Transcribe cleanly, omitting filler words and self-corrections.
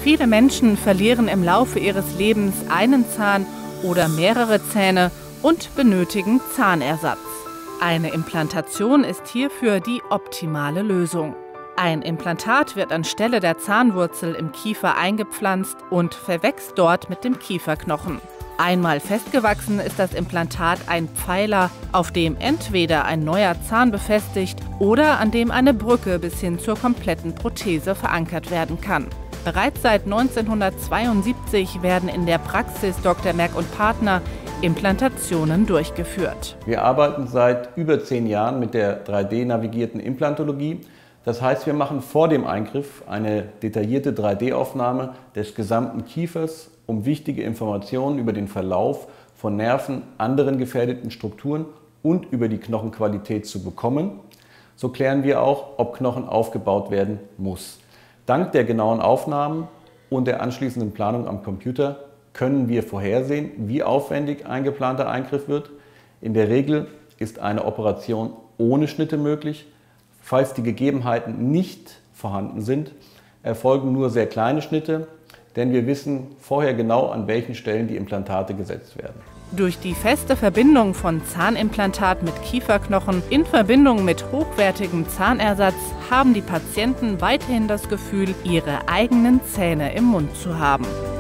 Viele Menschen verlieren im Laufe ihres Lebens einen Zahn oder mehrere Zähne und benötigen Zahnersatz. Eine Implantation ist hierfür die optimale Lösung. Ein Implantat wird anstelle der Zahnwurzel im Kiefer eingepflanzt und verwächst dort mit dem Kieferknochen. Einmal festgewachsen ist das Implantat ein Pfeiler, auf dem entweder ein neuer Zahn befestigt oder an dem eine Brücke bis hin zur kompletten Prothese verankert werden kann. Bereits seit 1972 werden in der Praxis Dr. Merck & Partner Implantationen durchgeführt. Wir arbeiten seit über 10 Jahren mit der 3D-navigierten Implantologie. Das heißt, wir machen vor dem Eingriff eine detaillierte 3D-Aufnahme des gesamten Kiefers, um wichtige Informationen über den Verlauf von Nerven, anderen gefährdeten Strukturen und über die Knochenqualität zu bekommen. So klären wir auch, ob Knochen aufgebaut werden muss. Dank der genauen Aufnahmen und der anschließenden Planung am Computer können wir vorhersehen, wie aufwendig ein geplanter Eingriff wird. In der Regel ist eine Operation ohne Schnitte möglich. Falls die Gegebenheiten nicht vorhanden sind, erfolgen nur sehr kleine Schnitte, denn wir wissen vorher genau, an welchen Stellen die Implantate gesetzt werden. Durch die feste Verbindung von Zahnimplantat mit Kieferknochen in Verbindung mit hochwertigem Zahnersatz haben die Patienten weiterhin das Gefühl, ihre eigenen Zähne im Mund zu haben.